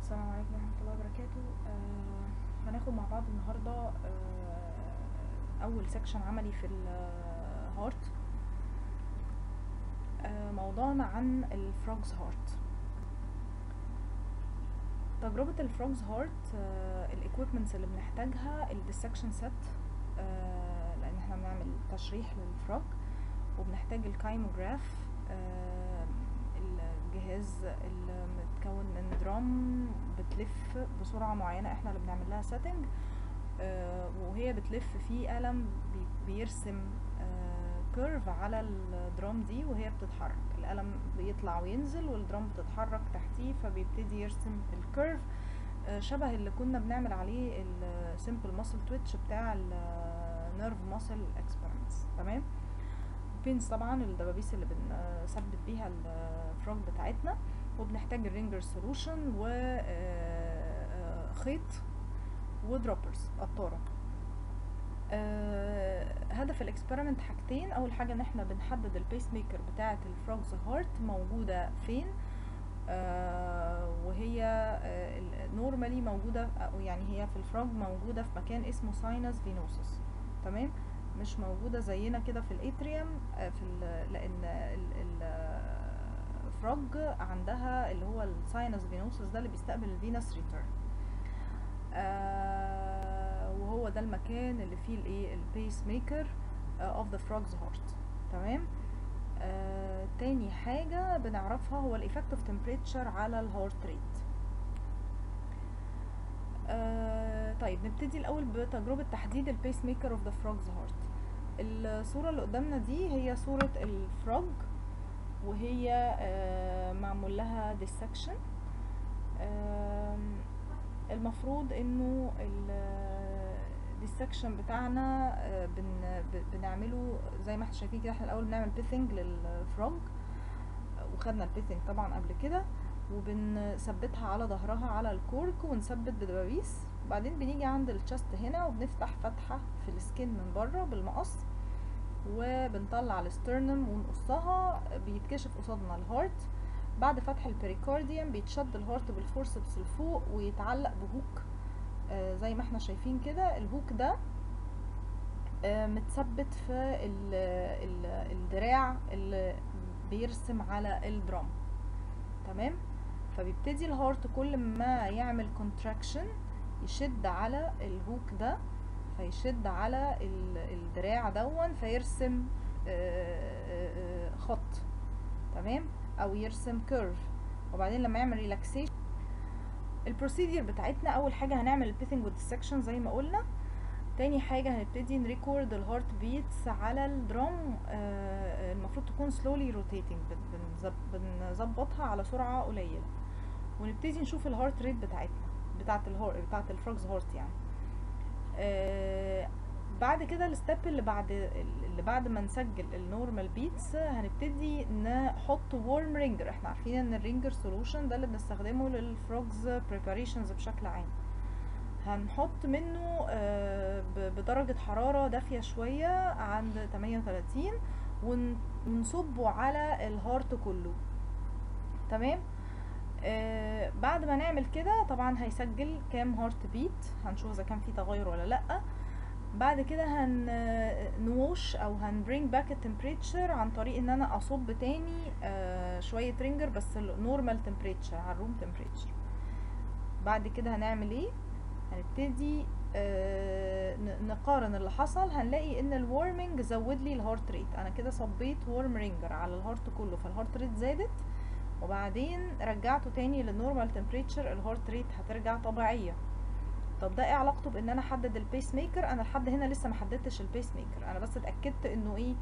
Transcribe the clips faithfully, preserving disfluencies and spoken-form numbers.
السلام عليكم ورحمة الله وبركاته. آه هناخد مع بعض النهاردة آه أول سيكشن عملي في الهارت. آه موضوعنا عن الفروجز هارت. تجربة الفروجز هارت، آه الايكويبمنتس اللي بنحتاجها الديسكشن سيت، آه لأن احنا بنعمل تشريح للفروج وبنحتاج الكايموجراف، آه الجهاز اللي متكون من درام بتلف بسرعة معينة احنا اللي بنعمل لها سيتنج، آه وهي بتلف في قلم بي بيرسم آه كيرف على الدرام دي وهي بتتحرك. القلم بيطلع وينزل والدرام بتتحرك تحتيه فبيبتدي يرسم الكيرف، آه شبه اللي كنا بنعمل عليه السيمبل ماسل تويتش بتاع النيرف ماسل اكسبيرمنتس. تمام. بينز طبعا الدبابيس اللي بنثبت بيها الفروج بتاعتنا، وبنحتاج الرينجر سولوشن وخيط ودروبرز قطاره. أه هدف الاكسبيرمنت حاجتين. اول حاجه ان احنا بنحدد البيس ميكر بتاعه الفروجز هارت موجوده فين، أه وهي نورمالي أه موجوده، او يعني هي في الفروج موجوده في مكان اسمه ساينس فينوسس. تمام. مش موجوده زينا كده في الاتريوم، في لان الفروج عندها اللي هو الساينس فينوسس ده اللي بيستقبل الفينس ريتيرن، آه وهو ده المكان اللي فيه الايه البيس ميكر اوف ذا فروجز هارت. تمام. آه تاني حاجه بنعرفها هو الايفكتيف تمبريتشر على الهارت ريت. آه طيب نبتدي الاول بتجربه تحديد البيس ميكر اوف ذا فروجز هارت. الصوره اللي قدامنا دي هي صوره الفروج وهي آه معمول لها ديسكشن. آه المفروض انه الديسكشن بتاعنا آه بن بنعمله زي ما احنا شايفين كده. احنا الاول بنعمل بيثنج للفروج وخدنا البيثنج طبعا قبل كده، وبنثبتها على ظهرها على الكورك ونثبت بدبابيس. بعدين بنيجي عند الشست هنا وبنفتح فتحة في السكين من بره بالمقص وبنطلع السترنم ونقصها، بيتكشف قصادنا الهارت. بعد فتح البريكارديوم بيتشد الهارت بالفورسبس لفوق ويتعلق بهوك آه زي ما احنا شايفين كده. الهوك ده آه متثبت في ال ال الدراع اللي بيرسم على الدرام. تمام. فبيبتدي الهارت كل ما يعمل كونتراكشن يشد على الهوك ده، فيشد على الدراع دون فيرسم خط. تمام. او يرسم كيرف. وبعدين لما يعمل ريلاكسيشن البروسيدير بتاعتنا، اول حاجه هنعمل البيثنج والديسكشن زي ما قلنا. تاني حاجه هنبتدي نريكورد الهارت بيتس على الدرام، المفروض تكون سلولي روتيتنج، بنظبطها على سرعه قليله ونبتدي نشوف الهارت ريت بتاعتنا بتاعت الهارت بتاعت الفروجز هارت يعني. آه بعد كده الستيب اللي بعد اللي بعد ما نسجل النورمال بيتس هنبتدي نحط وورم رينجر. احنا عارفين ان الرينجر سولوشن ده اللي بنستخدمه للفروجز بريباريشنز بشكل عام. هنحط منه آه بدرجة حرارة دافية شوية عند تمانية وتلاتين ونصبه على الهارت كله. تمام. آه بعد ما نعمل كده طبعا هيسجل كام هارت بيت، هنشوف اذا كان في تغير ولا لا. بعد كده هنوش او هنبرينج باك التمبريتشر عن طريق ان انا اصب تاني آه شويه رينجر بس النورمال تمبريتشر على الروم تمبريتشر. بعد كده هنعمل ايه؟ هنبتدي آه نقارن اللي حصل. هنلاقي ان الورمنج زود لي الهارت ريت. انا كده صبيت وورم رينجر على الهارت كله فالهارت ريت زادت، وبعدين رجعته تاني للنورمال تمبريتشر الهارت ريت هترجع طبيعيه. طب ده ايه علاقته بان انا احدد البيس ميكر؟ انا لحد هنا لسه ما حددتش البيس ميكر، انا بس اتاكدت انه ايه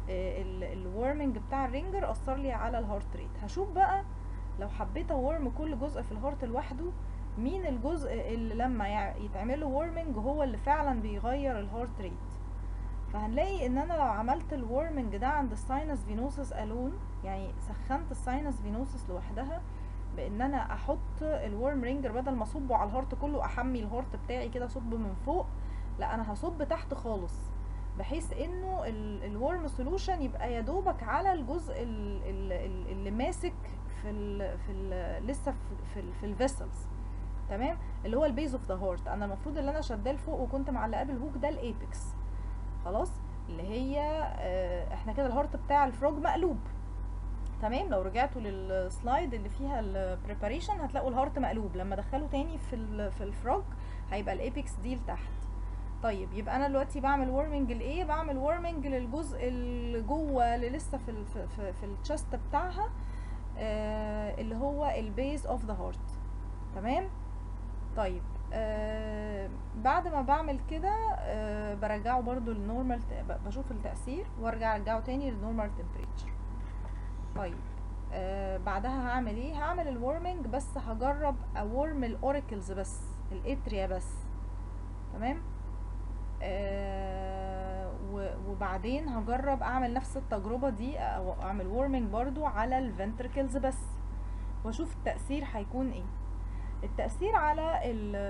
الورمنج بتاع الرينجر اثر لي على الهارت ريت. هشوف بقى لو حبيت اورم كل جزء في الهارت لوحده مين الجزء اللي لما يتعمل له وورمنج هو اللي فعلا بيغير الهارت ريت. فهنلاقي ان انا لو عملت الورمنج ده عند الساينس فينوسس الون، يعني سخنت الساينس فينوسس لوحدها بان انا احط الورم رينجر بدل ما اصبه على الهارت كله احمي الهارت بتاعي كده صب من فوق، لا انا هصب تحت خالص بحيث انه الورم سولوشن يبقى يا دوبك على الجزء اللي ماسك في ال في ال لسه في ال في الفيسلز. تمام، اللي هو البيز اوف ذا هارت. انا المفروض اللي انا شداه لفوق وكنت معلقاه بالهوك ده الايبكس، خلاص، اللي هي اه احنا كده الهارت بتاع الفروج مقلوب. تمام، لو رجعتوا للسلايد اللي فيها البريباريشن هتلاقوا الهارت مقلوب، لما ادخله تاني في ال في الفروج هيبقى الايبكس دي لتحت. طيب يبقى انا دلوقتي بعمل وورمنج لايه؟ بعمل وورمنج للجزء اللي جوه اللي لسه في ال في, في, في الشست بتاعها، آه اللي هو البيز اوف ذا هارت. تمام. طيب آه بعد ما بعمل كده آه برجعه برضو للنورمال، بشوف التأثير وارجع ارجعه تاني للنورمال تمبريتشر. طيب آه بعدها هعمل ايه؟ هعمل الورمنج، بس هجرب اورم الاوريكلز بس، الاتريا بس. تمام. آه وبعدين هجرب اعمل نفس التجربة دي او اعمل وورمنج برضو على الفنتركلز بس، واشوف التأثير هيكون ايه. التأثير على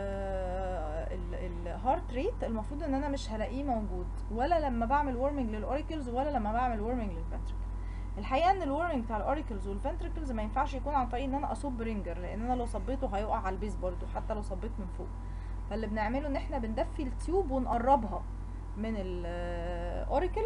الهارت ريت المفروض ان انا مش هلاقيه موجود ولا لما بعمل وورمنج للاوريكلز ولا لما بعمل وورمنج للفنتركل. الحقيقه ان الورمنج بتاع الاوريكلز والفنتركلز ما ينفعش يكون عن طريق ان انا اصب رينجر، لان انا لو صبيته هيقع على البيز برضو حتى لو صبيت من فوق. فاللي بنعمله ان احنا بندفي التيوب ونقربها من الاوريكل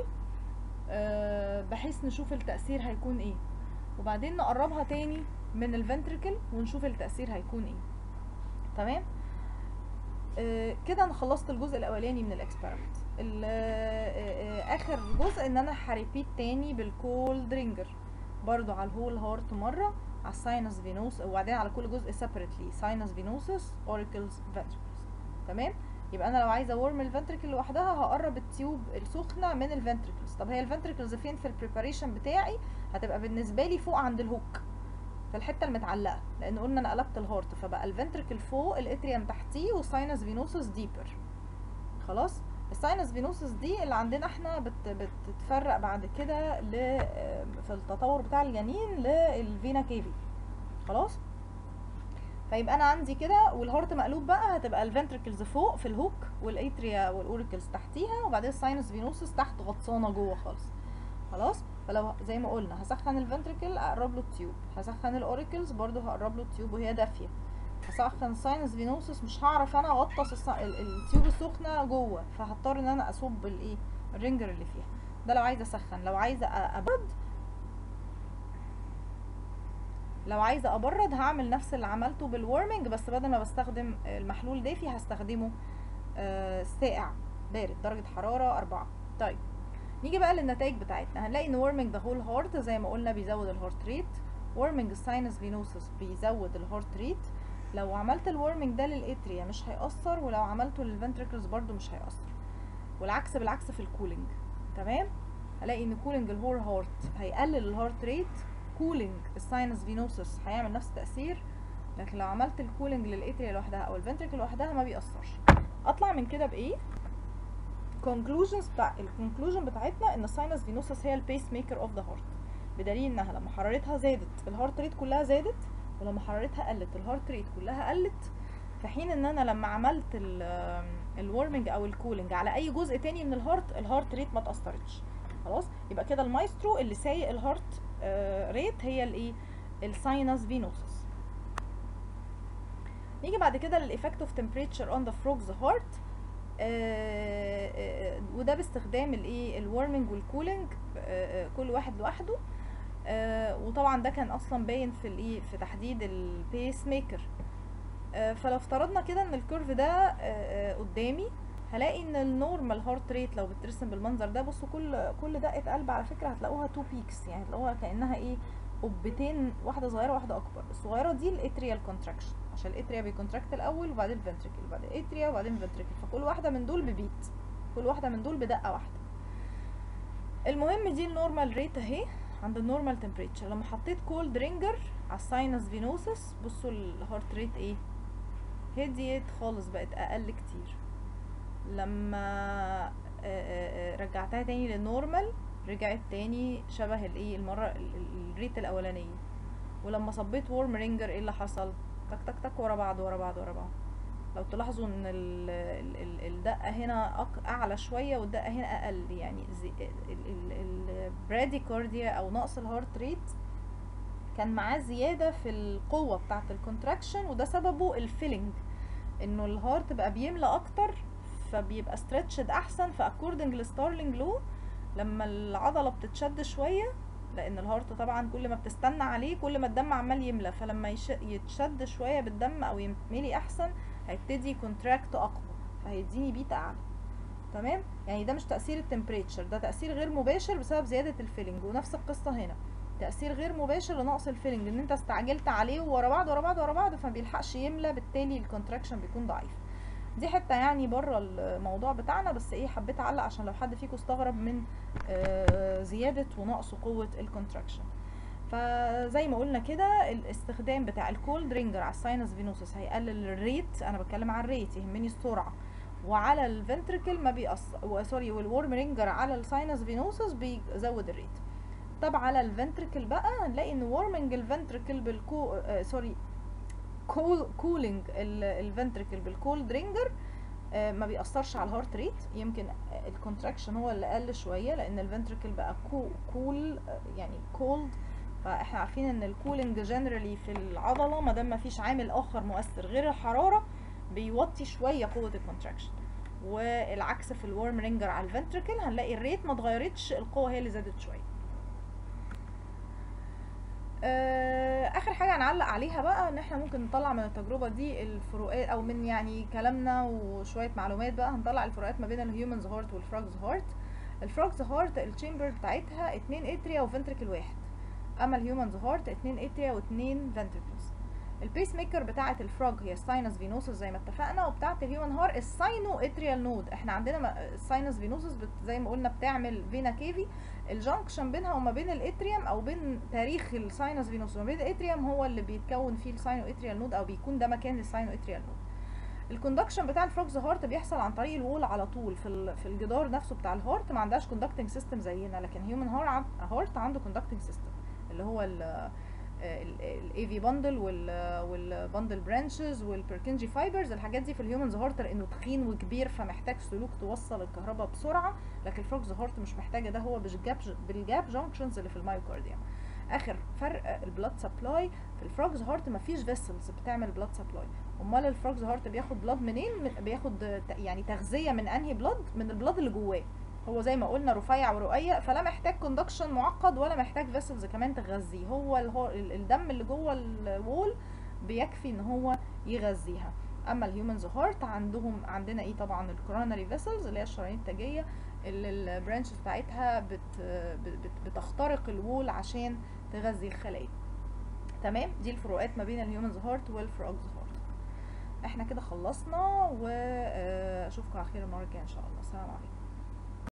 بحيث نشوف التأثير هيكون ايه، وبعدين نقربها تاني من الفنتركل ونشوف التأثير هيكون ايه. تمام. آه كده انا خلصت الجزء الاولاني من الاكسبيرمنت. آه اخر جزء ان انا هريبيت تاني بالكولد رينجر برضو على الهول هارت مره، على الساينس فينوس، وبعدين على كل جزء سيبريتلي، ساينس فينوسس، اوريكلز، فنتركلز. تمام. يبقى انا لو عايزه اورم الفنتركل لوحدها هقرب التيوب السخنه من الفنتركلز. طب هي الفنتركلز فين في البريباريشن بتاعي؟ هتبقى بالنسبه لي فوق عند الهوك في الحته المتعلقه، لان قلنا انا قلبت الهارت فبقى الفنتركل فوق، الاتريوم تحتيه، والساينس فينوسس ديبر. خلاص. الساينس فينوسس دي اللي عندنا احنا بت بتتفرق بعد كده ل في التطور بتاع الجنين للفينا كيفي. خلاص. فيبقى انا عندي كده والهارت مقلوب بقى، هتبقى الفنتركلز فوق في الهوك والاتريا والاوريكلز تحتيها، وبعدين الساينس فينوسس تحت غطسانه جوه خالص. خلاص. فلو زي ما قلنا هسخن الفنتركل اقرب له التيوب، هسخن الاوريكلز برضو هقرب له التيوب وهي دافيه، هسخن الساينس فينوسس مش هعرف انا اغطس التيوب السخنه جوه، فهضطر ان انا اصب الايه الرينجر اللي فيها. ده لو عايزه اسخن. لو عايزه ابرد لو عايزه ابرد هعمل نفس اللي عملته بالورمنج، بس بدل ما بستخدم المحلول دافي هستخدمه آه ساقع بارد درجه حراره أربعة. طيب نيجي بقى للنتائج بتاعتنا. هنلاقي ان warming the whole heart زي ما قلنا بيزود الهارت ريت، warming الساينس فينوسس بيزود الهارت ريت. لو عملت الورمنج ده للاتريا مش هيأثر، ولو عملته للفنتركلز برضو مش هيأثر، والعكس بالعكس في الكولينج. تمام. هلاقي ان كولينج الهول هارت هيقلل الهارت ريت، كولينج الساينس فينوسس هيعمل نفس التأثير، لكن لو عملت الكولينج للاتريا لوحدها او الفنتركل لوحدها ما بيأثرش. اطلع من كده بايه؟ conclusions بتاع الكونكلوجن بتاعتنا ان الساينس فينوسس هي البيس ميكر اوف ذا هارت، بدليل انها لما حرارتها زادت الهارت ريت كلها زادت، ولما حرارتها قلت الهارت ريت كلها قلت، في حين ان انا لما عملت الورمنج او الكولينج على اي جزء تاني من الهارت الهارت ريت ما تاثرتش. خلاص. يبقى كده المايسترو اللي سايق الهارت ريت هي الايه؟ الساينس فينوسس. نيجي بعد كده للايفكت اوف تمبريتشر اون ذا فروجز هارت، آه آه وده باستخدام الايه الورمنج والكولينج، آه كل واحد لوحده. وطبعا ده كان اصلا باين في الايه في تحديد البيس ميكر. فلو افترضنا كده ان الكيرف ده قدامي هلاقي ان النورمال هارت ريت لو بترسم بالمنظر ده، بصوا كل كل دقه قلب على فكره هتلاقوها تو بيكس، يعني هتلاقوها كانها ايه قبتين، واحده صغيره واحده اكبر. الصغيره دي الاتريال كونتراكشن، عشان الاتريا بيكونتراكت الاول وبعدين الفنتريكل وبعدين الاتريا وبعدين الفنتريكل، فكل واحده من دول ببيت، كل واحده من دول بدقه واحده. المهم دي النورمال ريت اهي عند النورمال تمبريتشر. لما حطيت كولد رينجر على الساينس فينوسس بصوا الهارت ريت ايه؟ هديت خالص، بقت اقل كتير. لما رجعتها تاني للنورمال رجعت تاني شبه الايه المره الريت الاولانيه. ولما صبيت وورم رينجر ايه اللي حصل؟ تك تك تك ورا بعض ورا بعض ورا بعض. لو تلاحظوا ان الدقه هنا اعلى شويه والدقه هنا اقل، يعني البراديكارديا او نقص الهارت ريت كان معاه زياده في القوه بتاعه الكونتراكشن، وده سببه الفيلنج، انه الهارت بقى بيملى اكتر فبيبقى ستريتشد احسن. فاكوردنج لستارلينج لو لما العضله بتتشد شويه، لان الهارت طبعا كل ما بتستنى عليه كل ما الدم عمال يملى، فلما يش... يتشد شويه بالدم او يملي احسن هيبتدي كونتراكت اقوى، فهيديني بيتا اعلى. تمام، يعني ده مش تاثير التمبريتشر، ده تاثير غير مباشر بسبب زياده الفيلنج. ونفس القصه هنا، تاثير غير مباشر لنقص الفيلنج، ان انت استعجلت عليه ورا بعض ورا بعض ورا بعض فما بيلحقش يملى، بالتالي الكونتراكشن بيكون ضعيف. دي حته يعني بره الموضوع بتاعنا، بس ايه حبيت اعلق عشان لو حد فيكم استغرب من آه زياده ونقص قوه الكونتراكشن. فزي ما قلنا كده، الاستخدام بتاع الكولد رينجر على الساينس فينوسس هيقلل الريت، انا بتكلم على الريت يهمني السرعه، وعلى الفنتركل ما بيأثر، سوري، والورم رينجر على الساينس فينوسس بيزود الريت. طب على الفنتركل بقى هنلاقي ان وارمنج الفنتركل بالكو آه سوري كول كولينج الفنتركل بالكولد رينجر آه ما بيأثرش على الهارت ريت. يمكن الكونتراكشن هو اللي قل شويه لان الفنتركل بقى كو كول يعني كولد. فاحنا عارفين ان الكولينج جنرالي في العضله ما دام ما فيش عامل اخر مؤثر غير الحراره بيوطي شويه قوه الكونتراكشن، والعكس في الورم رينجر على الفنتركل هنلاقي الريت ما اتغيرتش، القوه هي اللي زادت شويه. اخر حاجه هنعلق عليها بقى ان احنا ممكن نطلع من التجربه دي الفروقات، او من يعني كلامنا وشويه معلومات بقى هنطلع الفروقات ما بين الهيومنز هارت والفروجز هارت. الفروجز هارت التشامبر بتاعتها اتنين اتريا وفنتركل واحد، اما الهيومنز هارت اتنين اتريا واتنين فنتركلز. البيس ميكر بتاعه الفروج هي الساينس فينوسس زي ما اتفقنا، وبتاعه الهيومن هارت الساينو اتريال نود. احنا عندنا الساينس فينوسس زي ما قلنا بتعمل فينا كيفي، الجنكشن بينها وما بين الاتريوم او بين تاريخ الساينس فينوسس وما بين الاتريوم هو اللي بيتكون فيه الساينو اتريال نود، او بيكون ده مكان الساينو اتريال نود. الكوندكشن بتاع الفروجز هارت بيحصل عن طريق الوول على طول في في الجدار نفسه بتاع الهارت، ما عندهاش كوندكتنج سيستم زينا، لكن هيومن هارت عنده كوندكتنج سيستم اللي هو الاي في باندل والباندل برانشز والبركنجي فايبرز. الحاجات دي في الهيومنز هارت لانه تخين وكبير فمحتاج سلوك توصل الكهرباء بسرعه، لكن الفروجز هارت مش محتاجه ده، هو بالجاب بالجاب جانكشنز اللي في المايوكارديوم. اخر فرق البلاد سبلاي، في الفروجز هارت مفيش فيسلز بتعمل بلاد سبلاي، امال الفروجز هارت بياخد بلاد منين؟ بياخد يعني تغذيه من انهي بلاد؟ من البلاد اللي جواه، هو زي ما قلنا رفيع ورقيق فلا محتاج كوندكشن معقد ولا محتاج فيسلز كمان تغذيه، هو الدم اللي جوه الوول بيكفي ان هو يغذيها. اما الهيومنز هارت عندهم عندنا ايه طبعا الكوروناري فيسلز اللي هي الشرايين التاجيه اللي البرانشز بتاعتها بت بت بتخترق الوول عشان تغذي الخلايا. تمام، دي الفروقات ما بين الهيومنز هارت والفروجز هارت. احنا كده خلصنا، واشوفكم على خير المره الجايه ان شاء الله. السلام عليكم.